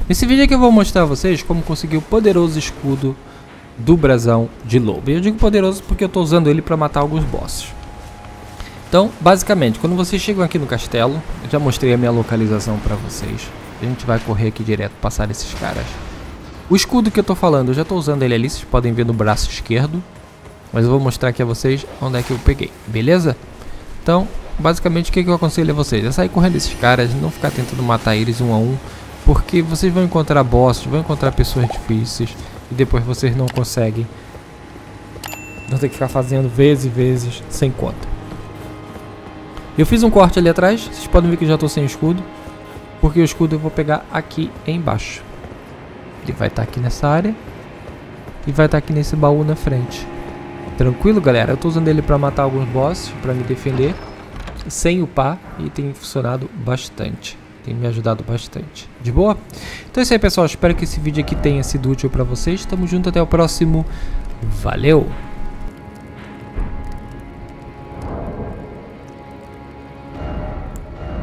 Nesse vídeo aqui eu vou mostrar a vocês como conseguir o poderoso escudo do brasão de lobo. E eu digo poderoso porque eu estou usando ele para matar alguns bosses. Então, basicamente, quando vocês chegam aqui no castelo, eu já mostrei a minha localização para vocês. A gente vai correr aqui direto, passar esses caras. O escudo que eu estou falando, eu já estou usando ele ali, vocês podem ver no braço esquerdo. Mas eu vou mostrar aqui a vocês onde é que eu peguei, beleza? Então, basicamente, o que eu aconselho a vocês? É sair correndo esses caras, não ficar tentando matar eles um a um. Porque vocês vão encontrar bosses, vão encontrar pessoas difíceis. E depois vocês não conseguem. Vão ter que ficar fazendo vezes e vezes sem conta. Eu fiz um corte ali atrás, vocês podem ver que eu já estou sem escudo. Porque o escudo eu vou pegar aqui embaixo. Ele vai estar aqui nessa área. E vai estar aqui nesse baú na frente. Tranquilo, galera? Eu estou usando ele para matar alguns bosses, para me defender. Sem upar, e tem funcionado bastante. Tem me ajudado bastante. De boa? Então é isso aí, pessoal. Espero que esse vídeo aqui tenha sido útil para vocês. Tamo junto, até o próximo. Valeu!